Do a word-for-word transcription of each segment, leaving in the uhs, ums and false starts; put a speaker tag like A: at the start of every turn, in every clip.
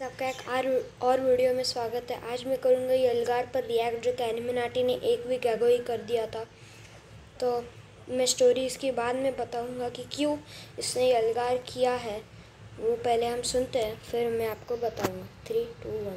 A: आपका एक आर और वीडियो में स्वागत है। आज मैं करूँगा यलगार पर रिएक्ट, जो कैरीमिनाटी ने एक वीक अगो ही कर दिया था। तो मैं स्टोरी इसकी बाद में बताऊँगा कि क्यों इसने यलगार किया है। वो पहले हम सुनते हैं, फिर मैं आपको बताऊँगा। Three two one.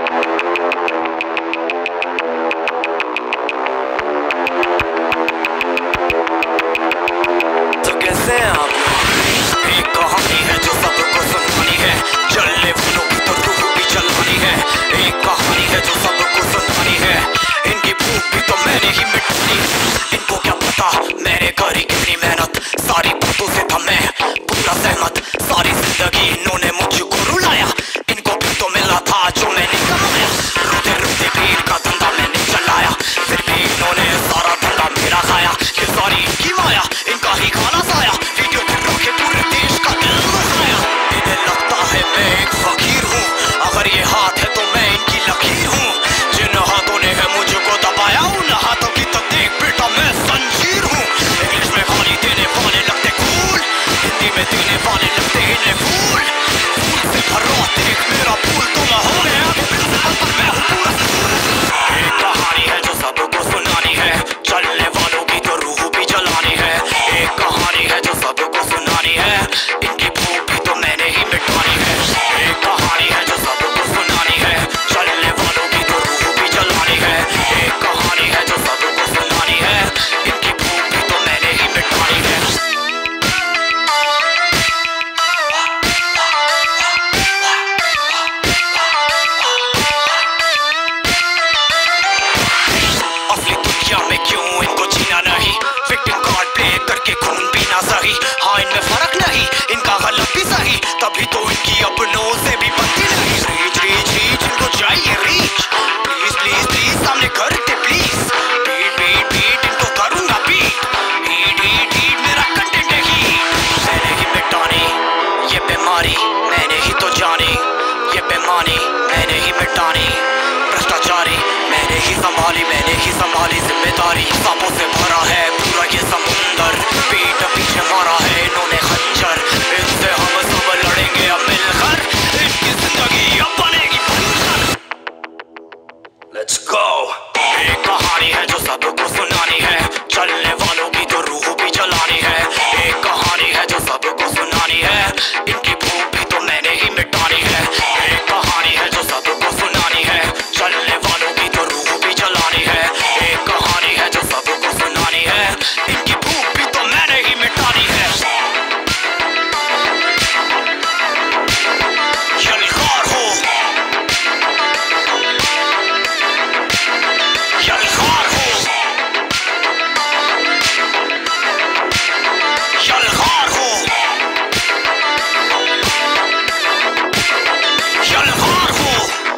B: तो कैसे हैं आप? एक कहानी है जो सबको सुनानी है, चलने वालों की तो रूह भी जलानी है। एक कहानी है जो सबको सुनानी है, इनकी भूख भी तो मैंने ही मिटानी। इनको क्या पता मैंने करी कितनी मेहनत, सारी बातों से था मैं पूरा सहमत। सारी जिंदगी इन्होंने मुझको रुलाया, इनको भी तो मिला था जो मैंने कमाया। रोते रोते भी इनका धंधा मैंने चलाया, फिर भी इन्होंने सारा धंधा मेरा खाया। ये सारी इनकी माया, इनका ही खाना साया, वीडियो गिरो के पूरे देश का दिल बसाया। इन्हें लगता है मैं एक फकीर हूँ, अगर ये हाथ है तो मैं इनकी लकीर हूँ। जिन हाथों ने है मुझको दबाया, उन हाथों की तो देख बेटा मैं संजीर हूँ। इंग्लिश में गाली देने वाले लगते कूल, हिंदी में देने वाले लगते इन्हें फूल। फूल से भरो देख मेरा फूल तो मैं हो गया, पर मैं हूँ पूरा। एक कहानी है जो सबको सुनानी है, चलने वालों की तो रूह भी जलानी है। एक कहानी है जो सबको सुनानी है, इनकी भूख भी तो मैंने ही मिटानी है। एक कहानी है जो सबको सुनानी है, चलने वालों की तो रूह भी जलानी है। एक कहानी है जो सबको सुनानी है, इनकी भूख भी तो मैंने ही मिटानी है। असली दुनिया में क्यों इनको जीना नहीं, विक्टिम कार्ड प्ले करके खून पीना सही। हाँ इनमें फर्क नहीं, इनका गलत भी सही, तभी तो इनकी अपनों से भी बनती नहीं। रीच रीच रीच इनको चाहिए रीच, प्लीज प्लीज प्लीज सामने करते प्लीज। बीट बीट बीट इनको करूंगा बीट, हीट हीट हीट मेरा कंटेंट है ही। मैंने ही मिटानी ये बीमारी, मैंने ही तो जानी ये बेमानी, मैंने ही मिटानी भ्रष्टाचारी। मैंने ही संभाली मैंने ही संभाली जिम्मेदारी। सांपों से भरा है पूरा ये समुंदर, पीठ पीछे मारा है इन्होंने खंजर। इनसे हम सब लड़ेंगे अब मिलकर, इनकी जिंदगी अब बनेगी बंजर। Let's go. एक कहानी है जो सबको सुनानी है, चलने वालों की तो रूह भी जलानी है। एक कहानी है जो सबको सुनानी है, इनकी भूख भी तो मैंने ही मिटानी है। एक कहानी है जो सबको सुनानी है, चलने वालों की तो रूह भी जलानी है। एक कहानी है जो सबको सुनानी है, इनकी भूख भी तो मैंने ही मिटानी है। यलगार हो यलगार हो यलगार हो यलगार हो।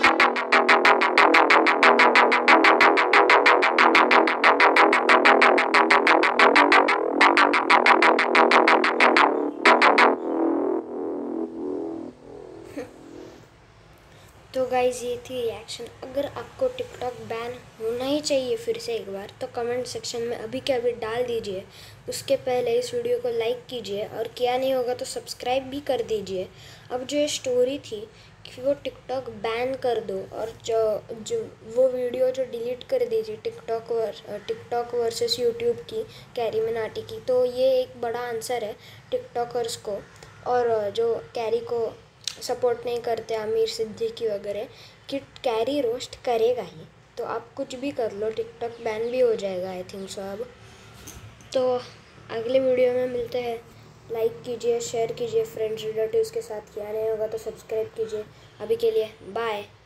A: तो गाइज़ ये थी रिएक्शन। अगर आपको टिकटॉक बैन होना ही चाहिए फिर से एक बार, तो कमेंट सेक्शन में अभी के अभी डाल दीजिए। उसके पहले इस वीडियो को लाइक कीजिए, और किया नहीं होगा तो सब्सक्राइब भी कर दीजिए। अब जो ये स्टोरी थी कि वो टिकटॉक बैन कर दो, और जो जो वो वीडियो जो डिलीट कर दीजिए टिकटॉक वर टिकटॉक वर्सेस यूट्यूब की, कैरीमिनाटी की, तो ये एक बड़ा आंसर है टिकटॉकर्स को, और जो कैरी को सपोर्ट नहीं करते, आमिर सिद्दीकी वगैरह, कि कैरी रोस्ट करेगा ही। तो आप कुछ भी कर लो, टिकटॉक बैन भी हो जाएगा आई थिंक सो अब। तो अगले वीडियो में मिलते हैं। लाइक कीजिए, शेयर कीजिए फ्रेंड्स रिलेटिव्स के साथ, किया नहीं होगा तो सब्सक्राइब कीजिए। अभी के लिए बाय।